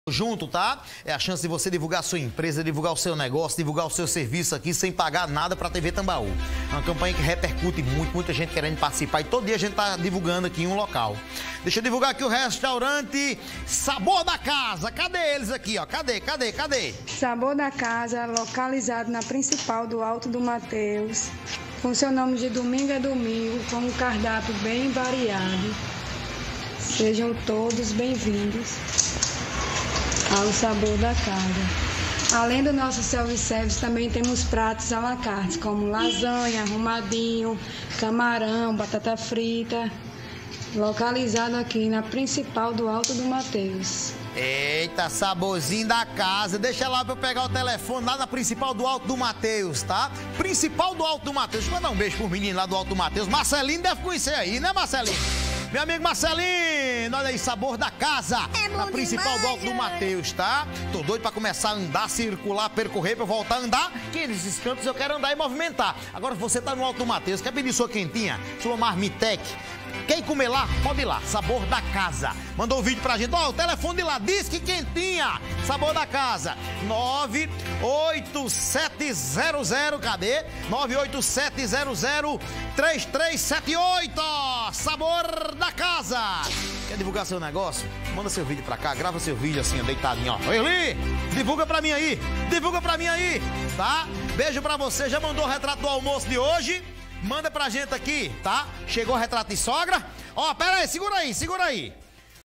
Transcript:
junto, tá? É a chance de você divulgar a sua empresa, divulgar o seu negócio, divulgar o seu serviço aqui sem pagar nada pra TV Tambaú. É uma campanha que repercute muito, muita gente querendo participar e todo dia a gente tá divulgando aqui em um local. Deixa eu divulgar aqui o restaurante Sabor da Casa. Cadê eles aqui, ó? Cadê? Sabor da Casa, localizado na principal do Alto do Mateus. Funcionamos de domingo a domingo com um cardápio bem variado. Sejam todos bem-vindos ao Sabor da Casa. Além do nosso self-service, também temos pratos à la carte, como lasanha, arrumadinho, camarão, batata frita, localizado aqui na principal do Alto do Mateus. Eita, Saborzinho da Casa. Deixa lá pra eu pegar o telefone lá na principal do Alto do Mateus, tá? Principal do Alto do Mateus. Deixa eu mandar um beijo pro menino lá do Alto do Mateus. Marcelinho deve conhecer aí, né, Marcelinho? Meu amigo Marcelinho, olha aí, Sabor da Casa, na principal do Alto do Mateus, tá? Tô doido pra começar a andar, circular, percorrer, pra eu voltar a andar, que nesses cantos eu quero andar e movimentar. Agora, se você tá no Alto do Mateus, quer pedir sua quentinha, sua marmitex, quer ir comer lá? Pode ir lá, Sabor da Casa. Mandou um vídeo pra gente, ó, o telefone de lá, diz que quentinha, Sabor da Casa, 98700, cadê? 987003378, Sabor da Casa. Quer divulgar seu negócio? Manda seu vídeo pra cá, grava seu vídeo assim, deitadinho, ó. Oi, Eli, divulga pra mim aí, tá? Beijo pra você, já mandou o retrato do almoço de hoje? Manda pra gente aqui, tá? Chegou o retrato de sogra? Ó, pera aí, segura aí.